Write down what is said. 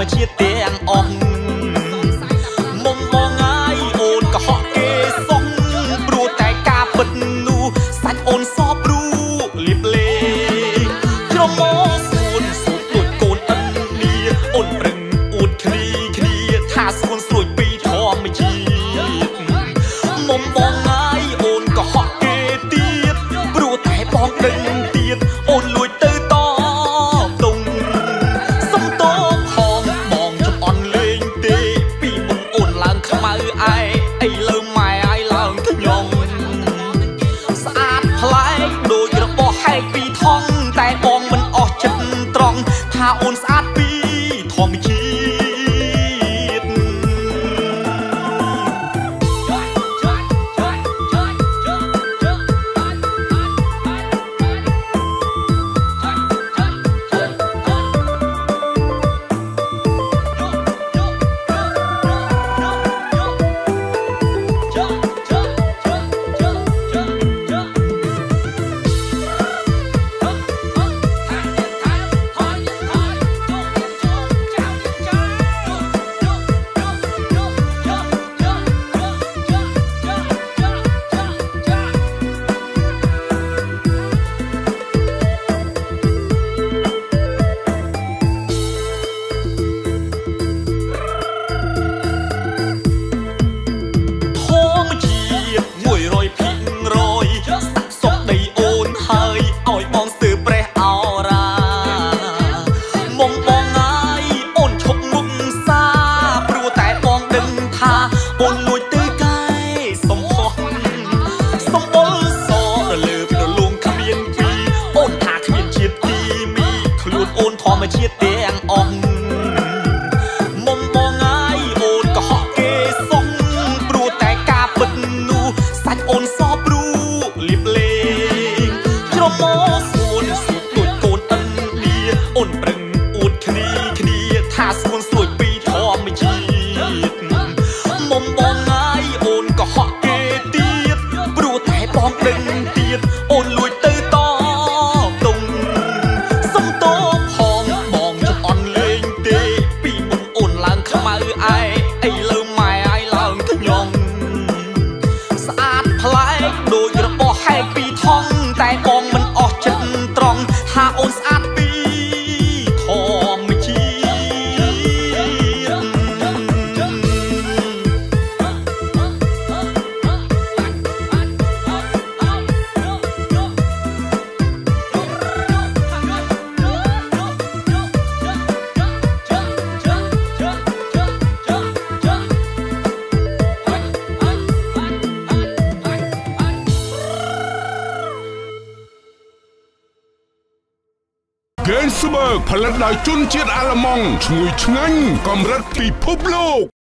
ជាតិទាំងអស់មុំបងហើយអូនក៏ហក់គេសុំព្រោះតែការពិតនោះសាច់អូនសព្រួលៀបលេក្រមកសួនសួនទួចកូនអិននេះអូនប្រឹងអួតគ្នាថាសួនស្រួយពីធម្មជាតិមុំបងហើយអូនក៏ហក់គេទៀតព្រោះតែបងដឹងទៀតអូនលួចទៅតតុងសុំតបផងបងចំអន់លេងទេពីមុនអូនឡើងខ្មៅឯអីលើម៉ែឲ្យឡើងខ្ញុំស្អាតប្លែកដូចរបស់ហែកពីថងតែបងមិនអស់ចិត្តត្រង់ថាអូនស្អាតពីធម្មជាតិជាតិទាំងអស់មុំបងហើយអូនក៏ហក់គេសុំព្រោះតែការពិតនោះសាច់អូនសព្រួលៀបលេក្រមកសួនសួនទួចកូនអិននេះអូនប្រឹងអួតគ្នាថាសួនស្រួយពីធម្មជាតិមុំបងហើយអូនក៏ហក់គេទៀតព្រោះតែបងដឹងទៀតអូនលួចទៅតតុងសុំតបខ្មៅឯអីលើម៉ែឲ្យឡើងខ្ញុំស្អាតប្លែកដូចរបស់ហែកពីថងតែបងមិនអស់ចិត្តត្រង់ថាអូនស្អាតពីធម្មជាតិ Gainsbourg ផលិតដោយជនជាតិអាល្លឺម៉ង់ឈ្ងុយឆ្ងាញ់កម្រិតពិភពលោក